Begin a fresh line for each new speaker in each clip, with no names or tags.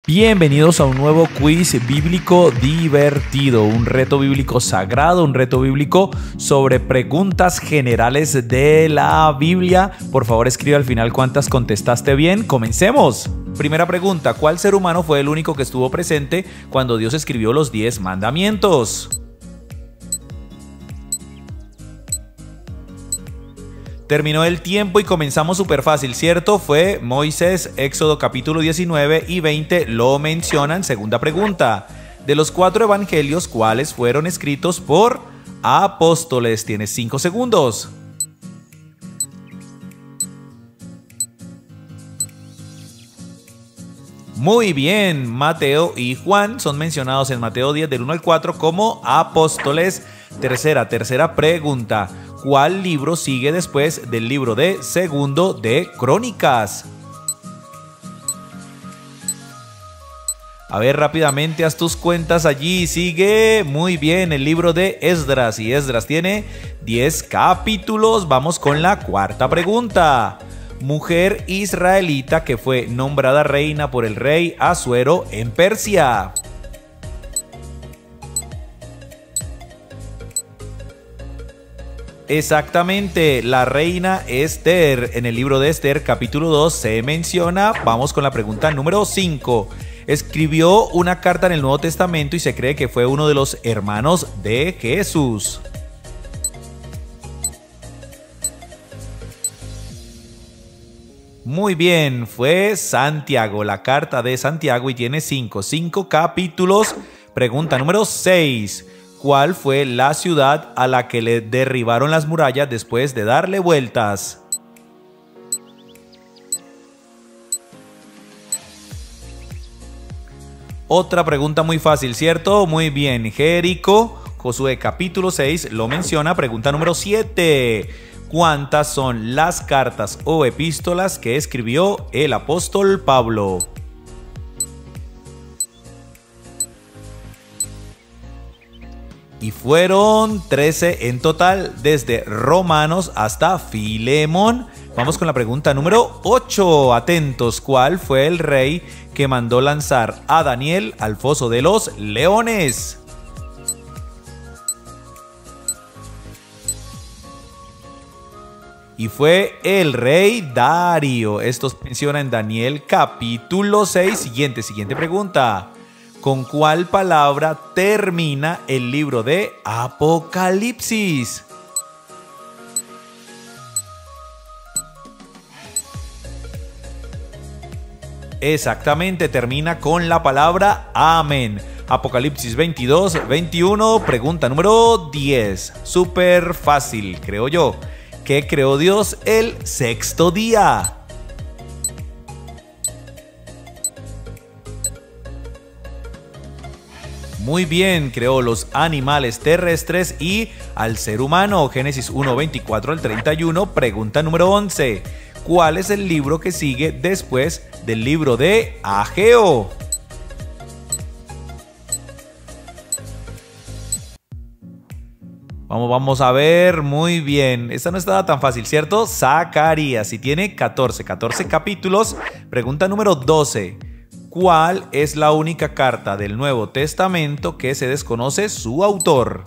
Bienvenidos a un nuevo quiz bíblico divertido, un reto bíblico sagrado, un reto bíblico sobre preguntas generales de la Biblia. Por favor, escribe al final cuántas contestaste bien. ¡Comencemos! Primera pregunta, ¿cuál ser humano fue el único que estuvo presente cuando Dios escribió los 10 mandamientos? Terminó el tiempo y comenzamos súper fácil, ¿cierto? Fue Moisés. Éxodo capítulo 19 y 20 lo mencionan. Segunda pregunta, de los 4 evangelios, ¿cuáles fueron escritos por apóstoles? Tienes 5 segundos. Muy bien, Mateo y Juan son mencionados en Mateo 10 del 1 al 4 como apóstoles. Tercera pregunta, ¿cuál libro sigue después del libro de Segundo de Crónicas? A ver, rápidamente haz tus cuentas allí. Sigue muy bien el libro de Esdras, y Esdras tiene 10 capítulos. Vamos con la cuarta pregunta. Mujer israelita que fue nombrada reina por el rey Asuero en Persia. Exactamente, la reina Esther. En el libro de Esther, capítulo 2, se menciona. Vamos con la pregunta número 5. Escribió una carta en el Nuevo Testamento y se cree que fue uno de los hermanos de Jesús. Muy bien, fue Santiago, la carta de Santiago, y tiene 5 capítulos. Pregunta número 6. ¿Cuál fue la ciudad a la que le derribaron las murallas después de darle vueltas? Otra pregunta muy fácil, ¿cierto? Muy bien, Jericó. Josué capítulo 6 lo menciona. Pregunta número 7. ¿Cuántas son las cartas o epístolas que escribió el apóstol Pablo? Y fueron 13 en total, desde Romanos hasta Filemón. Vamos con la pregunta número 8. Atentos, ¿cuál fue el rey que mandó lanzar a Daniel al foso de los leones? Y fue el rey Darío. Esto se menciona en Daniel capítulo 6. Siguiente pregunta. ¿Con cuál palabra termina el libro de Apocalipsis? Exactamente, termina con la palabra amén. Apocalipsis 22-21, pregunta número 10. Súper fácil, creo yo. ¿Qué creó Dios el sexto día? Muy bien, creó los animales terrestres y al ser humano. Génesis 1:24 al 31, pregunta número 11. ¿Cuál es el libro que sigue después del libro de Ageo? Vamos a ver, muy bien. Esta no estaba tan fácil, ¿cierto? Zacarías, y tiene 14 capítulos. Pregunta número 12. ¿Cuál es la única carta del Nuevo Testamento que se desconoce su autor?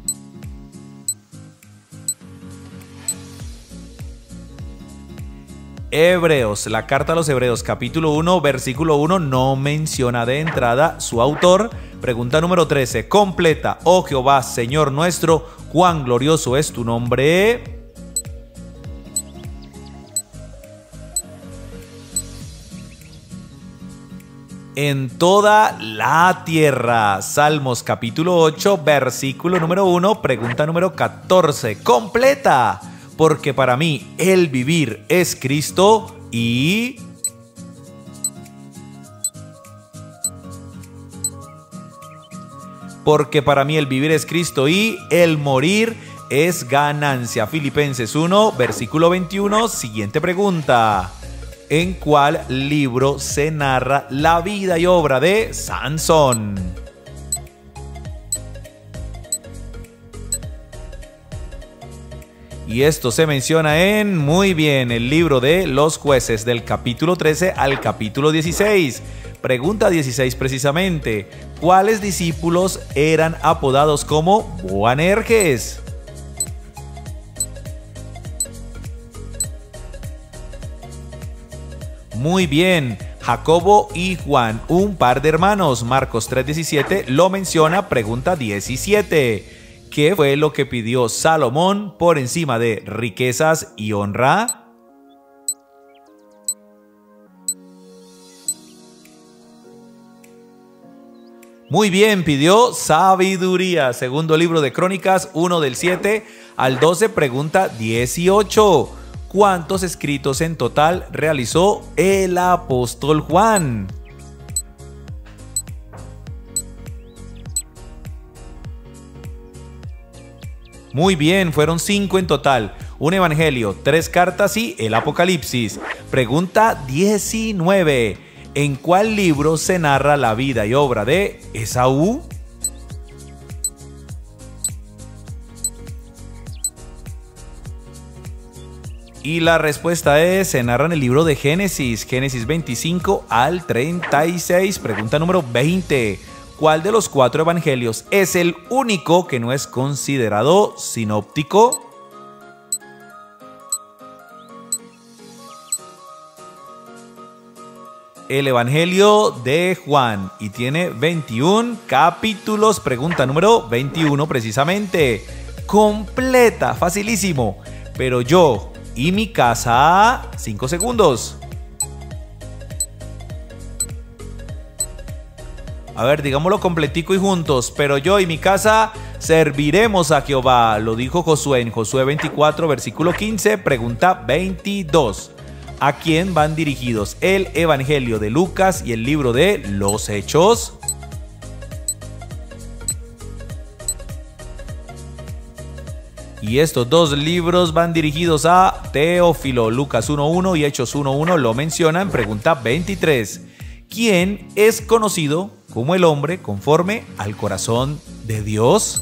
Hebreos, la carta a los Hebreos, capítulo 1, versículo 1, no menciona de entrada su autor. Pregunta número 13. Completa, oh Jehová, Señor nuestro, cuán glorioso es tu nombre. En toda la tierra. Salmos capítulo 8, versículo número 1, pregunta número 14. Completa, porque para mí el vivir es Cristo y... Porque para mí el vivir es Cristo y el morir es ganancia. Filipenses 1, versículo 21. Siguiente pregunta. ¿En cuál libro se narra la vida y obra de Sansón? Y esto se menciona en, muy bien, el libro de los jueces, del capítulo 13 al capítulo 16. Pregunta 16 precisamente. ¿Cuáles discípulos eran apodados como Boanerges? Muy bien, Jacobo y Juan, un par de hermanos. Marcos 3:17 lo menciona. Pregunta 17. ¿Qué fue lo que pidió Salomón por encima de riquezas y honra? Muy bien, pidió sabiduría. Segundo libro de Crónicas, 1 del 7 al 12, pregunta 18. ¿Cuántos escritos en total realizó el apóstol Juan? Muy bien, fueron 5 en total. Un evangelio, 3 cartas y el Apocalipsis. Pregunta 19. ¿En cuál libro se narra la vida y obra de Esaú? Y la respuesta es, se narra en el libro de Génesis, Génesis 25 al 36. Pregunta número 20. ¿Cuál de los 4 evangelios es el único que no es considerado sinóptico? El evangelio de Juan, y tiene 21 capítulos. Pregunta número 21 precisamente. Completa, facilísimo. Pero yo y mi casa, 5 segundos. A ver, digámoslo completico y juntos. Pero yo y mi casa serviremos a Jehová. Lo dijo Josué en Josué 24, versículo 15. Pregunta 22. ¿A quién van dirigidos el Evangelio de Lucas y el libro de los Hechos? Y estos 2 libros van dirigidos a Teófilo. Lucas 1.1 y Hechos 1.1 lo mencionan. Pregunta 23. ¿Quién es conocido como el hombre conforme al corazón de Dios?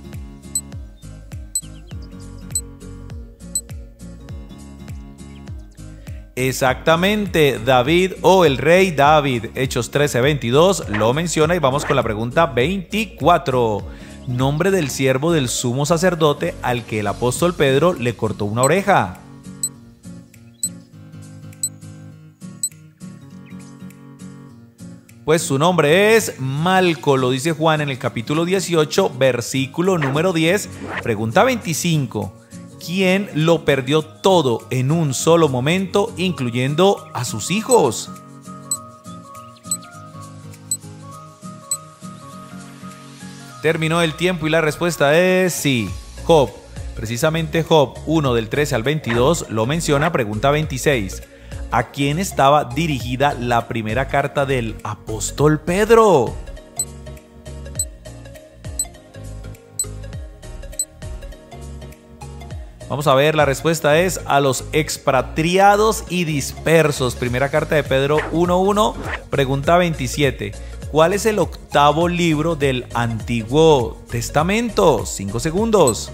Exactamente, David o el rey David. Hechos 13:22 lo menciona. Y vamos con la pregunta 24. Nombre del siervo del sumo sacerdote al que el apóstol Pedro le cortó una oreja. Pues su nombre es Malco, lo dice Juan en el capítulo 18, versículo número 10. Pregunta 25. ¿Quién lo perdió todo en un solo momento, incluyendo a sus hijos? Terminó el tiempo y la respuesta es sí, Job. Precisamente Job 1 del 13 al 22 lo menciona. Pregunta 26. ¿A quién estaba dirigida la primera carta del apóstol Pedro? Vamos a ver, la respuesta es a los expatriados y dispersos. Primera carta de Pedro 1.1, pregunta 27. ¿Cuál es el 8º libro del Antiguo Testamento? 5 segundos.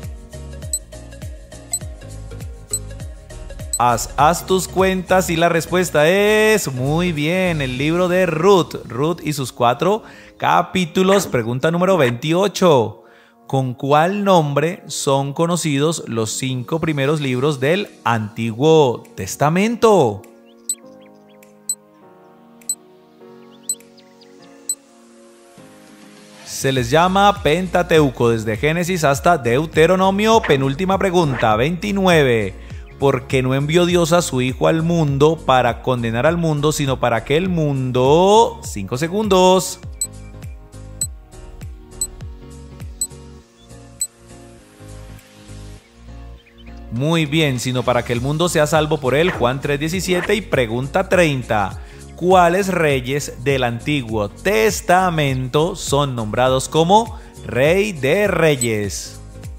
Haz tus cuentas y la respuesta es muy bien, el libro de Ruth. Ruth y sus 4 capítulos. Pregunta número 28. ¿Con cuál nombre son conocidos los 5 primeros libros del Antiguo Testamento? Se les llama Pentateuco, desde Génesis hasta Deuteronomio. Penúltima pregunta, 29. ¿Por qué no envió Dios a su Hijo al mundo para condenar al mundo, sino para que el mundo... 5 segundos. Muy bien, sino para que el mundo sea salvo por él. Juan 3:17. Y pregunta 30. ¿Cuáles reyes del Antiguo Testamento son nombrados como Rey de Reyes?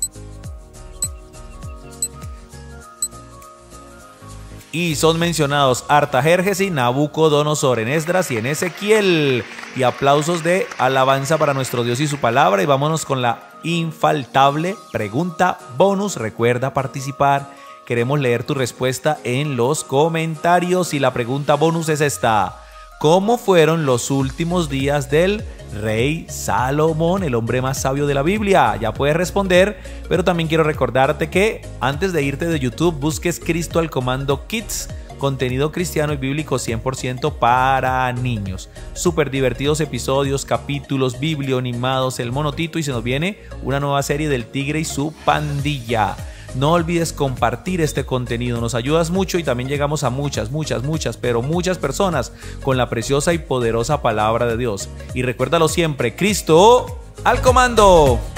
Y son mencionados Artajerjes y Nabucodonosor en Esdras y en Ezequiel. Y aplausos de alabanza para nuestro Dios y su palabra. Y vámonos con la infaltable pregunta bonus. Recuerda participar. Queremos leer tu respuesta en los comentarios. Y la pregunta bonus es esta. cómo fueron los últimos días del rey Salomón, el hombre más sabio de la Biblia. Ya puedes responder, pero también quiero recordarte que antes de irte de YouTube busques Cristo al Comando Kids, contenido cristiano y bíblico 100% para niños. Súper divertidos episodios, capítulos, biblioanimados, el monotito, y se nos viene una nueva serie del Tigre y su pandilla. No olvides compartir este contenido, nos ayudas mucho y también llegamos a muchas personas con la preciosa y poderosa palabra de Dios. Y recuérdalo siempre, Cristo al comando.